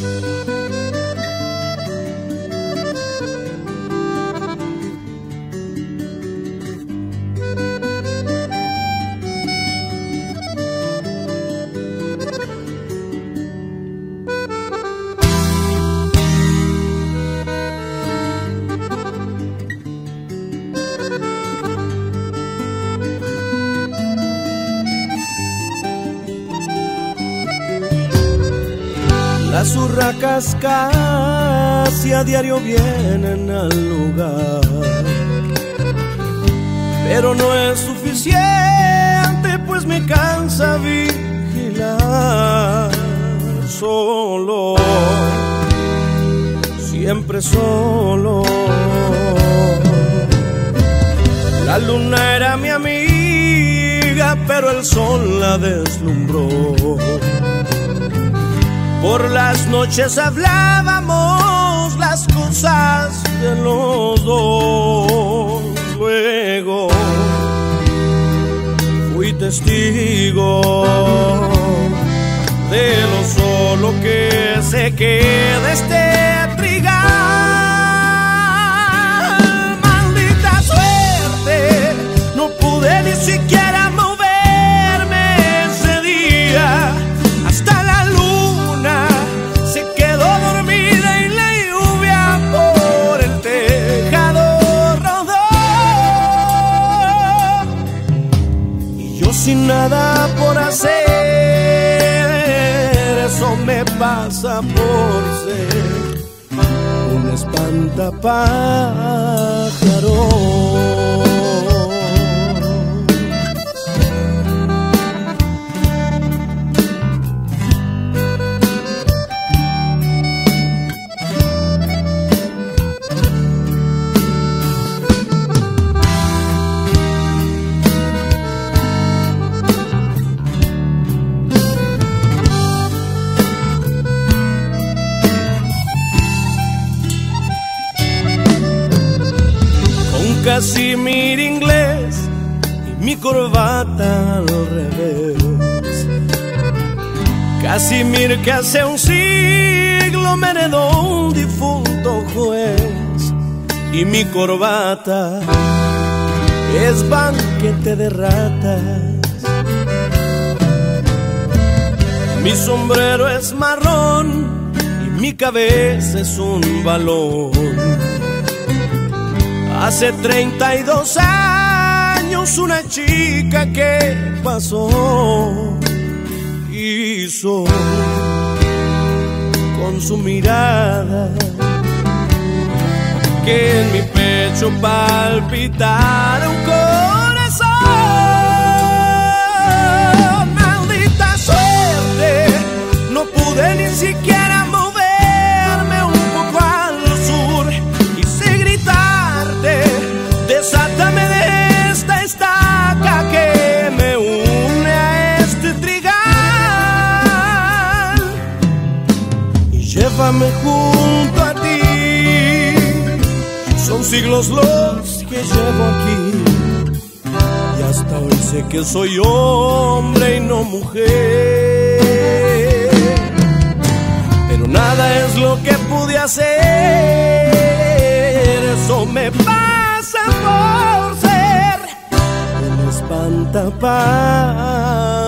Las urracas casi a diario vienen al lugar, pero no es suficiente, pues me cansa vigilar. Solo, siempre solo. La luna era mi amiga, pero el sol la deslumbró. Por las noches hablábamos las cosas de los dos. Luego fui testigo de lo solo que se queda este trigal. Maldita suerte, no pude ni siquiera moverme ese día. Hasta la luna se quedó dormida y la lluvia por el tejado rodó. Y yo sin nada por hacer, eso me pasa por ser un espantapájaros. Casimir inglés y mi corbata al revés. Casimir que hace un siglo me heredó un difunto juez, y mi corbata es banquete de ratas. Mi sombrero es marrón y mi cabeza es un balón. Hace 32 años una chica que pasó hizo con su mirada que en mi pecho palpitara un corazón. Maldita suerte, no pude ni siquiera moverme un poco al sur. Quise gritarte, desátame de esta estaca que me une a este trigal y llévame junto a ti. Son siglos los que llevo aquí y hasta hoy sé que soy hombre y no mujer. Pero nada es lo que pude hacer, eso me pasa por ser un espantapájaros.